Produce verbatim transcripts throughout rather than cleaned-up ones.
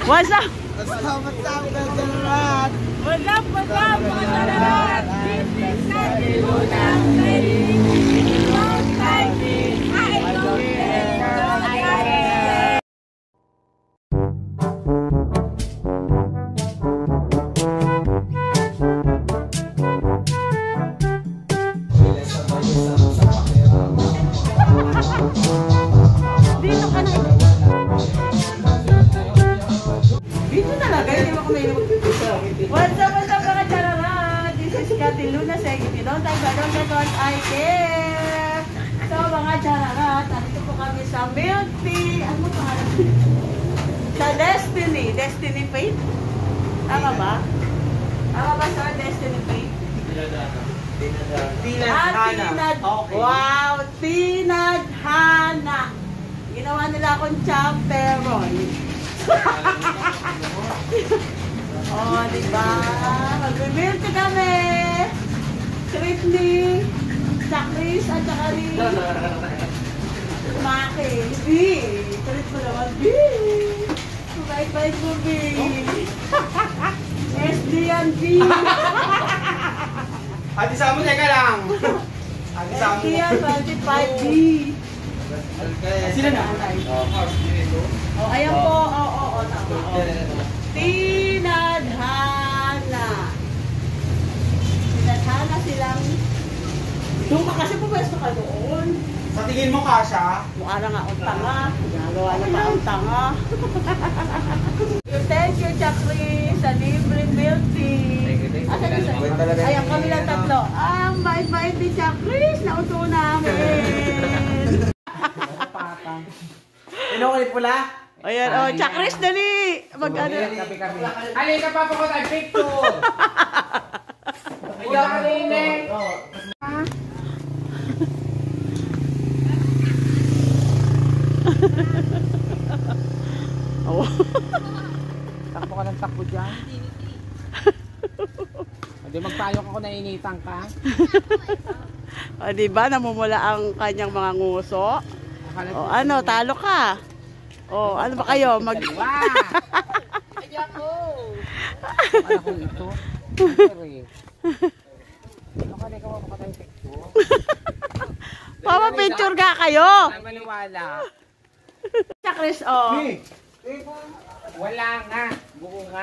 What's up? What's up, what's up, Chararat? What's up, what's up, mga Chararat? This is Sandy Luna. Don't like me. I don't care. Don't like me. What's up, what's up mga Chararat? This is Sandy Luna sa If you don't like, I don't get what I care. So mga Chararat, nandito po kami sa milk tea. Ano pangalan? Sa Destiny. Destiny Faith? Tama ba? Tama ba sa Destiny Faith? Tinadhana. Okay. Wow! Tinadhana. Ginawa nila akong champeron. Oh, diba? Mag-milk kami. Tritney, sa Chris, at saka ni Maki. B. Trit mo naman, B. Bait-bait mo, B. S D yan, B. Ate Samu, teka lang. Ate S Samu. D yan, twenty-five B. Sila na? Oh, ayan po. Oo, oo, tama. Tinadhana. Tinadhana silang... Doon ka kasi pumwesto ka doon. Sa tingin mo, Kasha? Mukha na nga ang tanga. Nagawa na pa ang tanga. Thank you, Chakri, sa libre milk tea. Asan yung sa'yo? Ayan kami lang tatlo. Ang bait-bait ni Chakri, nauto namin. Inukulit pula? Ayan, oh, Chakris, dali! Mag-ano? Halika pa po tayo picture! Ikaw kalinig! Oh. Takbo ka ng takbo dyan. Hindi magpayok ako, nainitan ka. O, diba? Namumula ang kanyang mga nguso. O, ano? Talo ka. O, ano ba kayo? Mag... Ayan ko! Ano ko ito? Ano ka na ikaw pa tayo picture? Papa, picture ka kayo! Ay, maniwala. Chakris, o. Wala nga. Buko nga.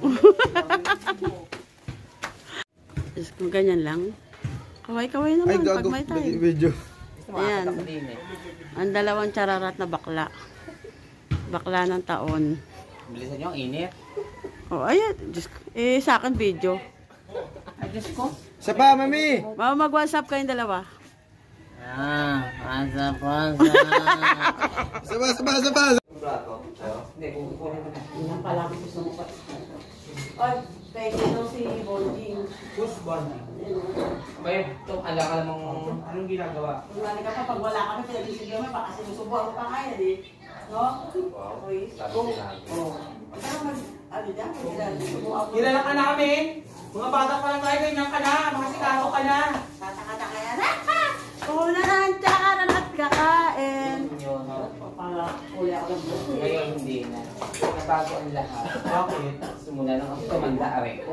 Kung ganyan lang. Kaway-kaway naman pag may time. Video. Ayan. Ang dalawang Chararat na bakla. Bakla ng taon. Bilisan nyo, ang init. Oh, ayan. Diyos, eh, sa akin video. Ay, Diyos ko. Sa pa, mami! Mama, mag-WhatsApp kayong dalawa. Ah, pasa, pasa. Saba, saba, saba! Hindi, kukunin ko na. Yan pala ako gusto mo pa. Oy, thank you daw si Bonjing. Who's bonding? Babe, ito, ala ka namang... Anong ginagawa? Kung nani ka pa, pag wala kami, pinag-isigaw mo, baka sinusubuhan pa kaya, di? No? Okay. Kung, oh. Kaya mag, ano dyan, kung sinusubuhan mo. Kilala ka namin! Mga bata pa lang tayo, ganyan ka na! Mga sikaro ka na! Tatakata kaya na, ha! Una na ang Chararat at kakain. Yun. Para uli ako ng buko. Ngayon hindi na. Nabago ang lahat. Bakit? Simula nang ako tumanda, aray ko.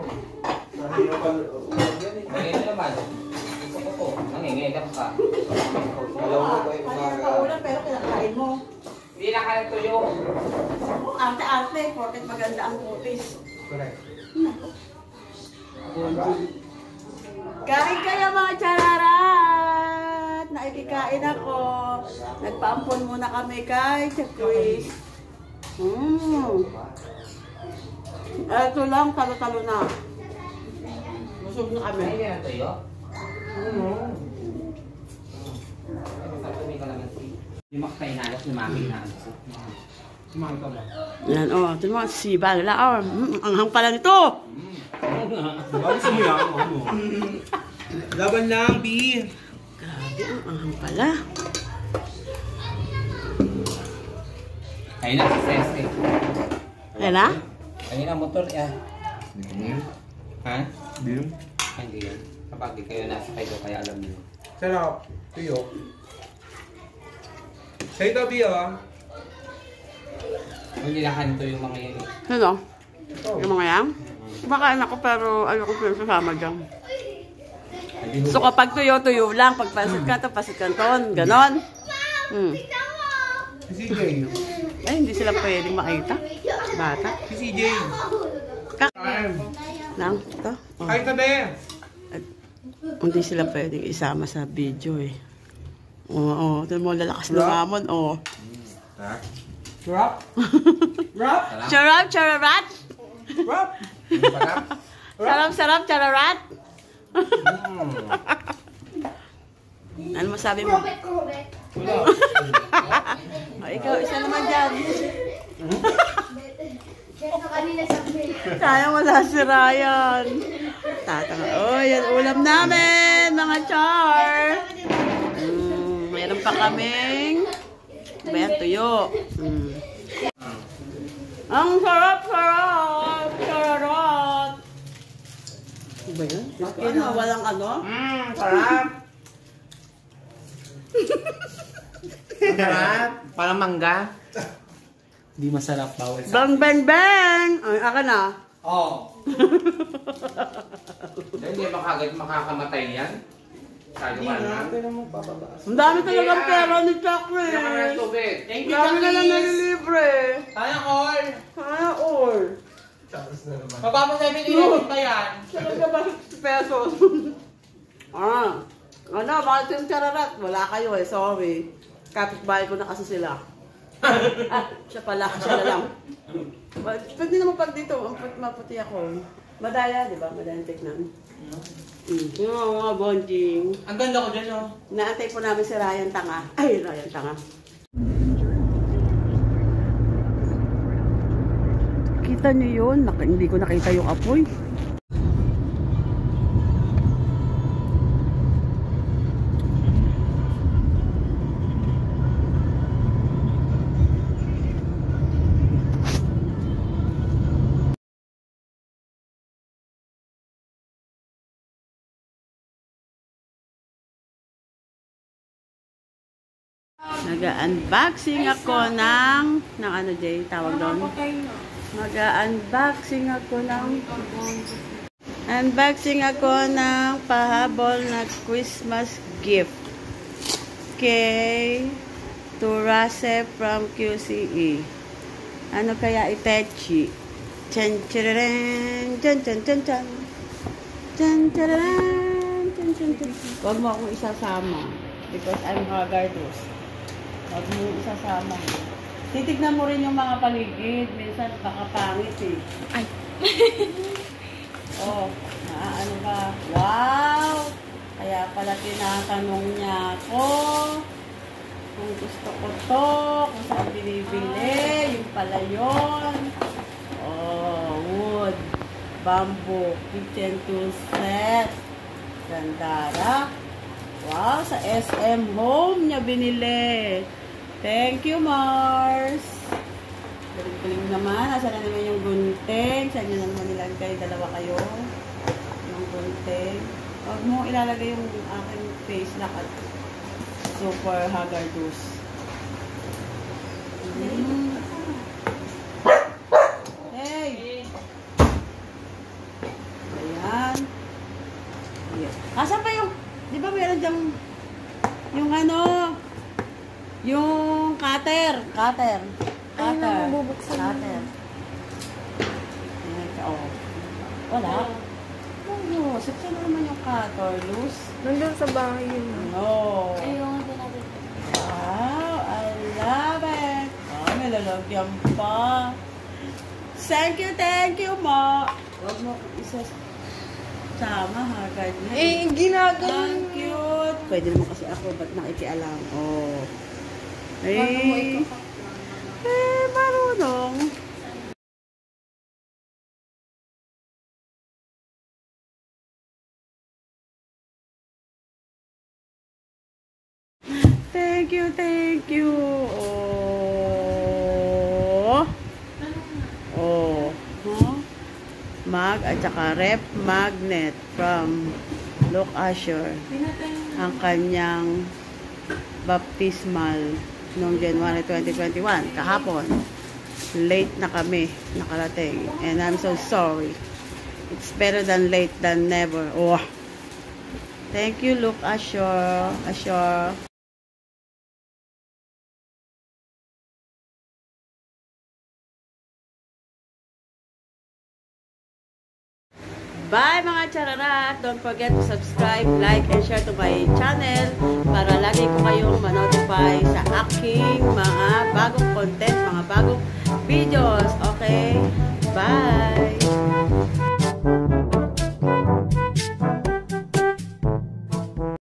Ngayon naman. Gusto ko po. Nangingilam ka. Kanina pa ulan, pero kinakain mo. Hindi na kaya tuyo. Arte-arte, porket maganda ang kutis. Correct. Kain kayo mga Chararat! Naikikain ako. Nagpaampon muna kami kay Chakris. Mmm. Ito lang, talo-talo na. Busog na kami. Hindi na tuyo. Mm. Sabi ka lang si. Hindi makakainalas ni Mami na. Sumahan ka ba? Yan, oh. Ito naman, siba nila. Oh, mm, anghang pala nito. Gusto mo yan? Ano? Laban lang, B! Grabe, ang anghang pala. Ayun na, si Sese. Ayan na? Ayun na, motor. Eh. Ha? Hindi. Hindi yan. Kapag di kayo nasa kayo, kaya alam niyo. Sarap. Tuyo. Sa'yo ito, B, oh. Nilahan to yung mga yun. Hello? Yung mga yan? Kumakain ako pero ayoko ko yung sasama dyan. So kapag tuyo-tuyo lang, pag pasit ka to, pasit ka to, ganon. Hmm. Si C J. Ay, hindi sila pwedeng makita. Bata. Si C J. Kakain. Lang, ito. Oh. Kahit tabi. Hindi sila pwedeng isama sa video eh. Oo, oh, ito mo lalakas lumaman, oo. Rap? Rap? Charap, chararat! Rap? Sarap, sarap, chararat! Ano masabi mo? Wala. O, ikaw, isa naman dyan. Kaya wala si Ryan. Tatanga. Oh, yan ulam namin, mga char. Mm, mayroon pa kaming bayan tuyo. Mm. Ang sarap, sarap, charot. Ano ba yun? Ano, walang ano? Mmm, sarap. Sarap. Parang mangga. Hindi masarap bawal sa... Bang, bang, bang! Ay, aka na. Oo. Hindi makagad makakamatay yan. Sayo ka na. Ang dami talagang pera ni Chakri. Hindi ka na ng tubig. Thank you, Dami na lang Chakis. nalilibre. Sana all. Sana all. Mababa seven eleven pa yan. Talaga ba sixty pesos? Ah. Ano, bakit yung chararat? Wala kayo eh, sorry. Kapitbahay ko na kasi sila. Ah, siya pala, siya na lang. Pwede naman pag dito, maput- maputi ako. Madaya, di ba? Madaya tignan. Mm. Yung mga bonding. Ang ganda ko dyan, oh. Naantay po namin si Ryan Tanga. Ay, Ryan Tanga. Kita niyo yun? Nak hindi ko nakita yung apoy. Nag-unboxing ako ng, ng ano Jay, tawag doon? Mag-unboxing ako ng, unboxing ako ng pahabol na Christmas gift. Kay Turase from Q C E. Ano kaya itechi? Chan chararan, chan chan chan chan. Chan chararan, chan chan chan. Huwag mo akong isasama because I'm hazardous. Huwag mo isasama. Titignan mo rin yung mga paligid. Minsan baka pangit eh. Ay! Oh, naaano ka? Wow! Kaya pala tinatanong niya ako kung gusto ko to, kung saan binibili, yung pala yun. Oh, wood, bamboo, kitchen tool set. Gandara. Wow, sa S M Home niya binili. Thank you, Mars. Galing-galing naman. Asa na naman yung gunting? Saan nyo na naman nilagay? Dalawa kayo. Yung gunting. Huwag mo ilalagay yung aking face lock at super hazardous. Mm. Hey! Ayan. Ayan. Asan pa yung... Di ba meron dyang... Yung ano... Yung cutter. Cutter. Cutter. Ay, nabubuksan Cutter. Ayan, oh. Wala. Oh, saan na naman yung cutter? Loose? Nandun sa bahay yun. No. Ayun, natin. Wow, I love it. Oh, may lalagyan pa. Thank you, thank you, Ma. Huwag mo isa sama ha, ganyan. Eh, ginagawa. Ang cute. Pwede naman kasi ako, ba't nakikialam? Oh. Ay. Eh, marunong. Thank you, thank you. Oh. Oh. Huh? Mag at saka rep magnet from Look Asher. Ang kanyang baptismal noong January twenty twenty-one, kahapon. late na kami nakarating. And I'm so sorry. It's better than late than never. Oh. Thank you, Luke Ashore. Ashore. Bye mga chararat! Don't forget to subscribe, like, and share to my channel para lagi ko kayong ma-notify sa aking mga bagong content, mga bagong videos. Okay? Bye!